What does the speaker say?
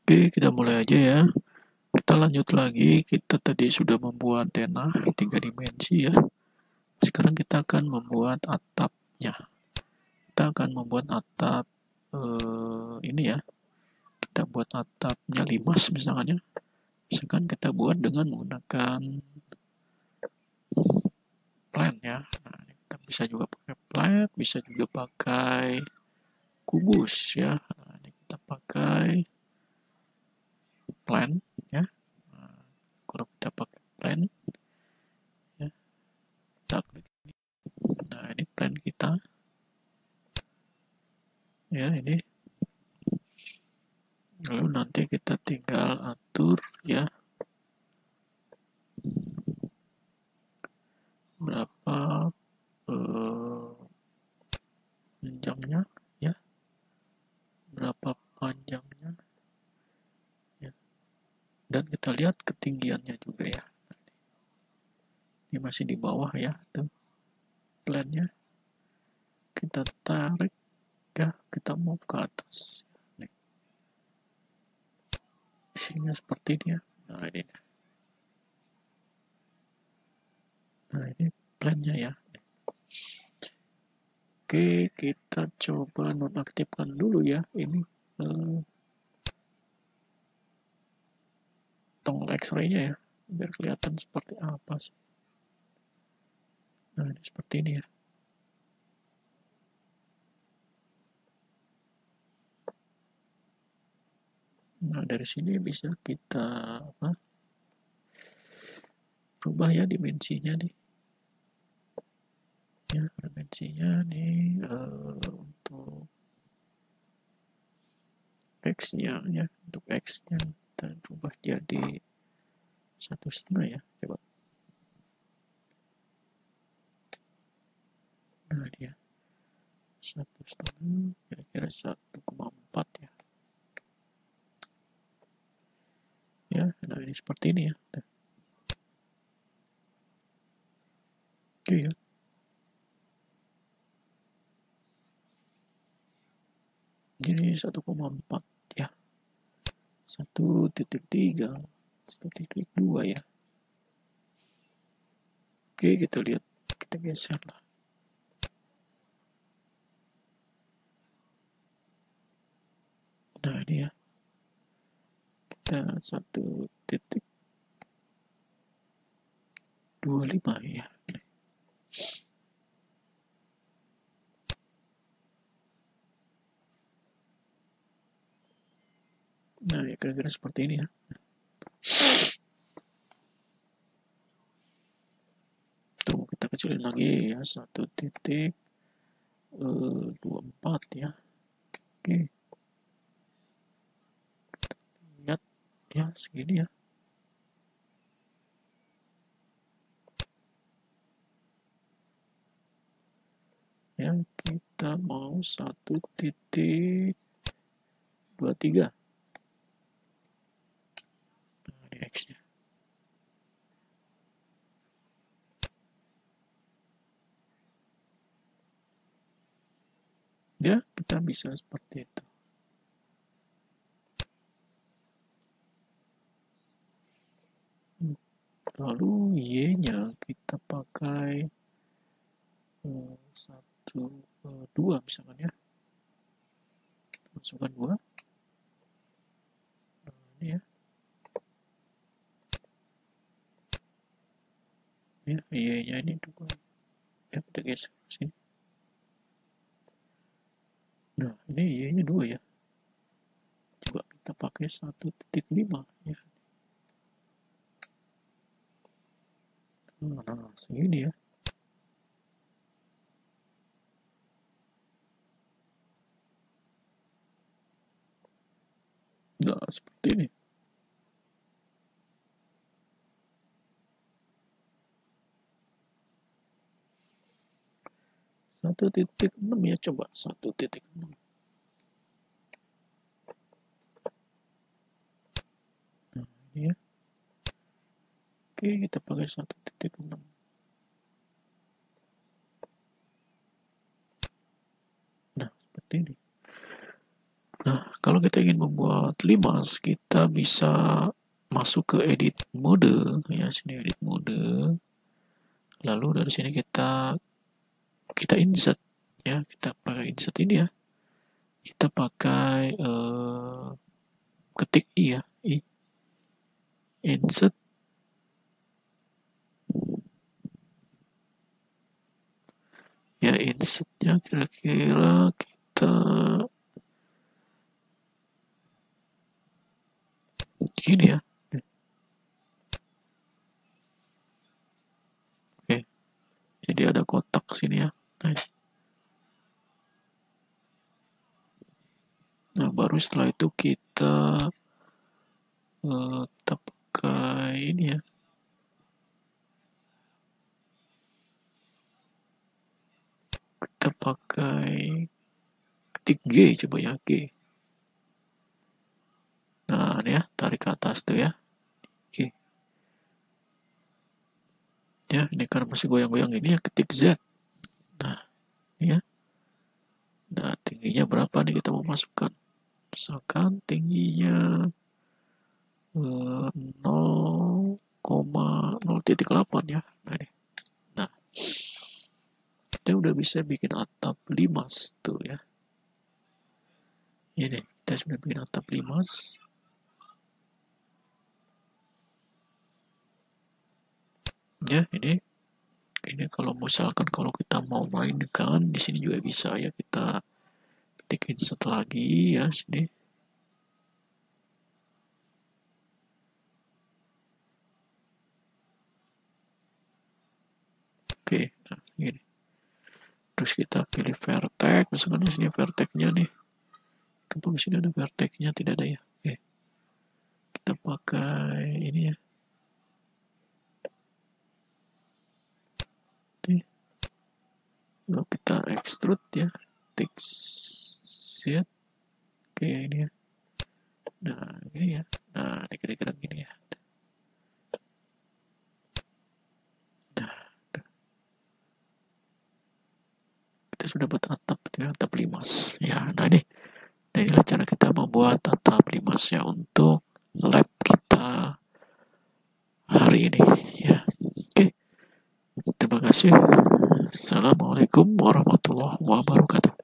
Oke, kita mulai aja ya. Kita lanjut lagi. Kita tadi sudah membuat denah 3 dimensi ya. Sekarang kita akan membuat atapnya. Kita akan membuat atap ini ya. Kita buat atapnya limas misalkan ya. Misalkan kita buat dengan menggunakan plan ya. Nah, kita bisa juga pakai plat, bisa juga pakai kubus ya. Nah, ini kita pakai plan ya. Nah, kalau kita pakai plan ya, kita klik. Nah, ini plan kita ya, ini lalu nanti kita tinggal atur ya berapa panjangnya ya, berapa panjangnya ya, dan kita lihat ketinggiannya juga ya. Ini masih di bawah ya, tuh plannya. Kita tarik ya, kita mau ke atas nih, isinya seperti ini ya. Nah ini plannya ya. Oke, kita coba nonaktifkan dulu ya ini tongol X-ray-nya ya, biar kelihatan seperti apa sih. Nah ini seperti ini ya. Nah dari sini bisa kita rubah ya dimensinya nih ya, dimensinya nih untuk X nya ya, untuk X nya kita rubah jadi 1,5 ya, coba. Nah dia 1,5, kira-kira 1,4 ya. Ya, nah ini seperti ini ya. Nah. Oke ya. Jadi 1,4 ya. 1,3, 1,2 ya. Oke, kita lihat, kita geser lah. Nah ini ya, kita 1,25 ya. Nah ya, kira-kira seperti ini ya. Tuh kita kecilin lagi ya, 1,24 ya. Oke, lihat ya, segini ya. Ya, kita mau 1,23. Nah, ini X-nya. Ya, kita bisa seperti itu. Lalu Y-nya kita pakai 1,2 misalkan ya. Masukkan 2. Nah, ini ya. Ya, Y-nya ini 2. Ya, kita geser ke sini. Nah, ini Y-nya 2 ya. Coba kita pakai 1,5 ya. Nah, segini ya. Nah, seperti ini. Satu titik 6 ya, coba 1,6. Nah, ini ya. Oke, kita pakai 1,6. Nah, seperti ini. Nah, kalau kalau kita ingin membuat limas, kita bisa masuk ke edit mode, ya, sini edit mode. Lalu dari sini kita insert, ya, kita pakai insert ini, ya. Kita pakai ketik i, ya, i, insert. Ya, insertnya kira-kira kita gini, ya. Oke, jadi ada kotak sini, ya. Nah, baru setelah itu kita pakai ini, ya. Kita pakai ketik G, coba, ya, G. Nah, ini, ya, tarik ke atas tuh, ya. Oke. Ya, ini karena masih goyang-goyang ini, ya, ketik Z. Nah, ini, ya. Nah, tingginya berapa nih kita mau masukkan? Misalkan tingginya 0,0,8, ya. Nah, ini. Nah, kita udah bisa bikin atap limas tuh, ya. Ini kita sudah bikin atap limas. Ya, ini kalau misalkan kalau kita mau mainkan di sini juga bisa, ya, kita ketik insert lagi, ya, sini. Oke, nah, ini. Terus kita pilih vertex, misalkan di sini vertexnya nih. Kenapa di sini ada vertexnya? Tidak ada, ya. Oke. Kita pakai ini, ya. Oke. Lalu kita extrude, ya. Text. Oke, ini, ya. Nah, ini, ya. Nah, ini kira-kira gini, ya. Nah, kita sudah buat atap, ya, atap limas. Ya, nah ini. Nah, inilah cara kita membuat atap limasnya untuk lab kita hari ini, ya. Oke. Terima kasih. Assalamualaikum warahmatullahi wabarakatuh.